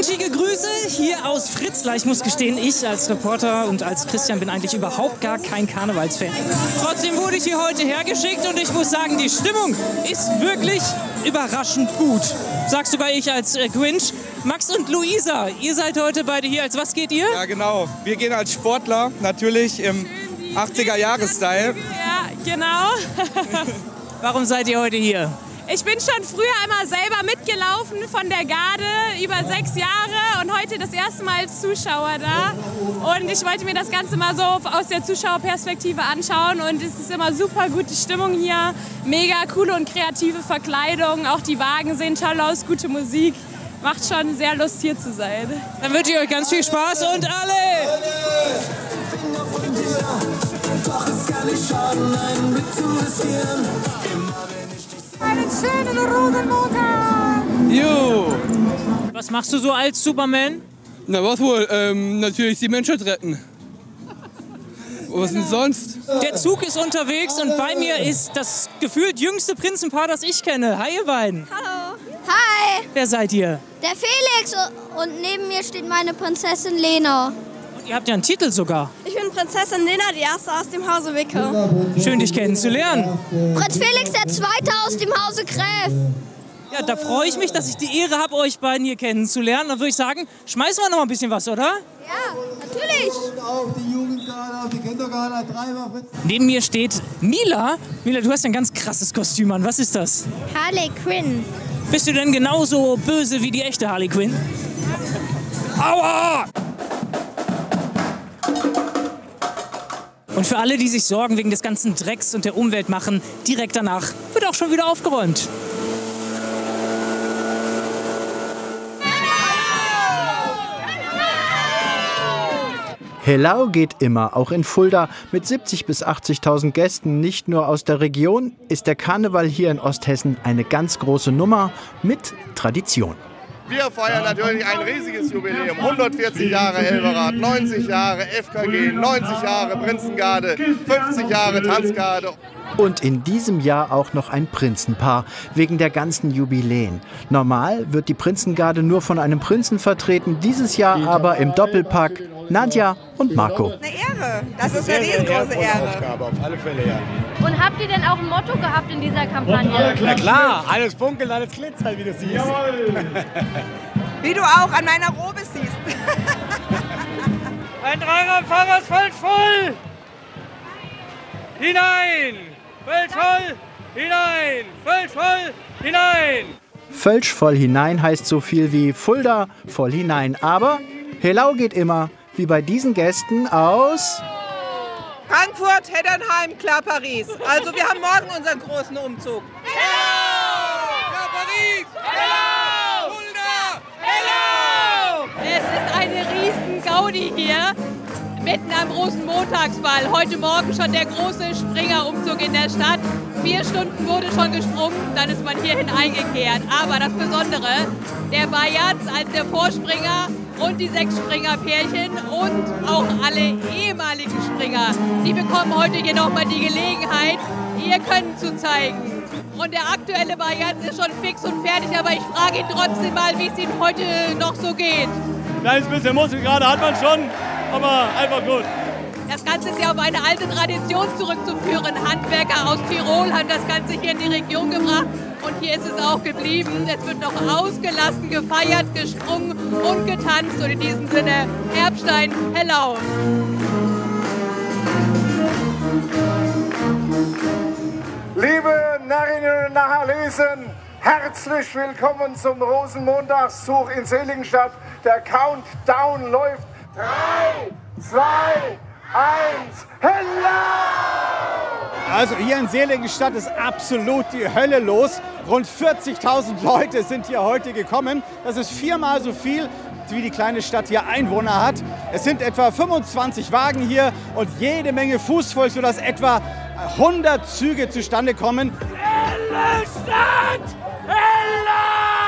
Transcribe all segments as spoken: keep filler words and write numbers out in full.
wünschige Grüße hier aus Fritzlar. Ich muss gestehen, ich als Reporter und als Christian bin eigentlich überhaupt gar kein Karnevalsfan. Trotzdem wurde ich hier heute hergeschickt und ich muss sagen, die Stimmung ist wirklich überraschend gut. Sag sogar ich als äh, Grinch. Max und Luisa, ihr seid heute beide hier. Als was geht ihr? Ja, genau. Wir gehen als Sportler natürlich im achtziger-Jahres-Style. Ja, genau. Warum seid ihr heute hier? Ich bin schon früher immer selber mitgelaufen von der Garde, über sechs Jahre und heute das erste Mal als Zuschauer da. Und ich wollte mir das Ganze mal so aus der Zuschauerperspektive anschauen und es ist immer super gute Stimmung hier, mega coole und kreative Verkleidung, auch die Wagen sehen toll aus, gute Musik. Macht schon sehr Lust hier zu sein. Dann wünsche ich euch ganz viel Spaß und alle! Doch es kann nicht schaden, einen Blick zu riskieren. Einen schönen Rosenmontag! Jo! Was machst du so als Superman? Na was wohl, ähm, natürlich die Menschheit retten. Was denn sonst? Der Zug ist unterwegs und bei mir ist das gefühlt jüngste Prinzenpaar, das ich kenne. Hi ihr beiden! Hallo! Hi! Wer seid ihr? Der Felix und neben mir steht meine Prinzessin Lena. Und ihr habt ja einen Titel sogar. Ich bin Prinzessin Lena, die erste aus dem Hause Wicke. Schön, dich kennenzulernen. Prinz Felix, der zweite aus dem Hause Gräf. Ja, da freue ich mich, dass ich die Ehre habe, euch beiden hier kennenzulernen. Dann würde ich sagen, schmeißen wir noch mal ein bisschen was, oder? Ja, natürlich. Auf die Jugendgarde, auf die Kindergarde, dreimal Fritz. Neben mir steht Mila. Mila, du hast ein ganz krasses Kostüm an. Was ist das? Harley Quinn. Bist du denn genauso böse wie die echte Harley Quinn? Aua! Und für alle, die sich Sorgen wegen des ganzen Drecks und der Umwelt machen, direkt danach wird auch schon wieder aufgeräumt. Hellau geht immer, auch in Fulda. Mit siebzigtausend bis achtzigtausend Gästen, nicht nur aus der Region, ist der Karneval hier in Osthessen eine ganz große Nummer mit Tradition. Wir feiern natürlich ein riesiges Jubiläum. hundertvierzig Jahre Elberrad, neunzig Jahre F K G, neunzig Jahre Prinzengarde, fünfzig Jahre Tanzgarde. Und in diesem Jahr auch noch ein Prinzenpaar, wegen der ganzen Jubiläen. Normal wird die Prinzengarde nur von einem Prinzen vertreten, dieses Jahr aber im Doppelpack Nadja und Marco. Eine Ehre, das ist eine riesengroße Ehre. Auf alle Fälle, ja. Und habt ihr denn auch ein Motto gehabt in dieser Kampagne? Na klar, alles funkelt, alles glitzert, wie du siehst. Wie du auch an meiner Robe siehst. Ein Dreiradfahrer ist völlig voll! Hinein! Völlig voll! Hinein! Völlig voll! Hinein! Völlig voll hinein heißt so viel wie Fulda voll hinein. Aber Hellau geht immer, wie bei diesen Gästen aus Frankfurt, Heddernheim, klar Paris. Also wir haben morgen unseren großen Umzug. Hello! Klar Paris! Hello! Fulda! Hello! Es ist eine riesen Gaudi hier, mitten am großen Montagsball. Heute Morgen schon der große Springerumzug in der Stadt. Vier Stunden wurde schon gesprungen, dann ist man hierhin eingekehrt. Aber das Besondere, der Bayerz als der Vorspringer und die sechs Springerpärchen und auch alle ehemaligen Springer, die bekommen heute hier nochmal die Gelegenheit, ihr Können zu zeigen. Und der aktuelle Bayerz ist schon fix und fertig, aber ich frage ihn trotzdem mal, wie es ihm heute noch so geht. Kleines bisschen Muskel gerade hat man schon, aber einfach gut. Das Ganze ist ja auf eine alte Tradition zurückzuführen. Handwerker aus Tirol haben das Ganze hier in die Region gebracht und hier ist es auch geblieben. Es wird noch ausgelassen, gefeiert, gesprungen und getanzt. Und in diesem Sinne, Erbstein, Hellau! Liebe Narrinnen und Narrlesen, herzlich willkommen zum Rosenmontagszug in Seligenstadt. Der Countdown läuft. Drei, zwei, eins, Hello! Also hier in Seligenstadt ist absolut die Hölle los. Rund vierzigtausend Leute sind hier heute gekommen. Das ist viermal so viel, wie die kleine Stadt hier Einwohner hat. Es sind etwa fünfundzwanzig Wagen hier und jede Menge Fußvolk, sodass etwa hundert Züge zustande kommen. Helle Stadt! Hello!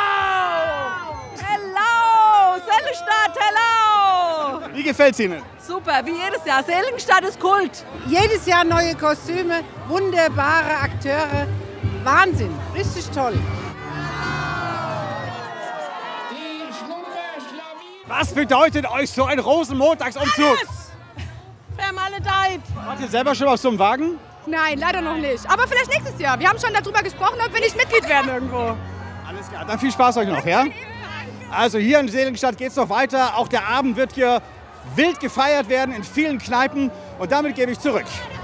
Hello! Seligenstadt, hello! Wie gefällt's Ihnen? Super, wie jedes Jahr. Seligenstadt ist Kult. Jedes Jahr neue Kostüme, wunderbare Akteure. Wahnsinn, richtig toll. Was bedeutet euch so ein Rosenmontagsumzug? Alles! Vermaledeit! Wart ihr selber schon auf so einem Wagen? Nein, leider noch nicht. Aber vielleicht nächstes Jahr. Wir haben schon darüber gesprochen, ob wir nicht Mitglied werden irgendwo. Alles klar, dann viel Spaß euch noch, ja? Also hier in Seligenstadt geht es noch weiter. Auch der Abend wird hier wild gefeiert werden in vielen Kneipen. Und damit gebe ich zurück.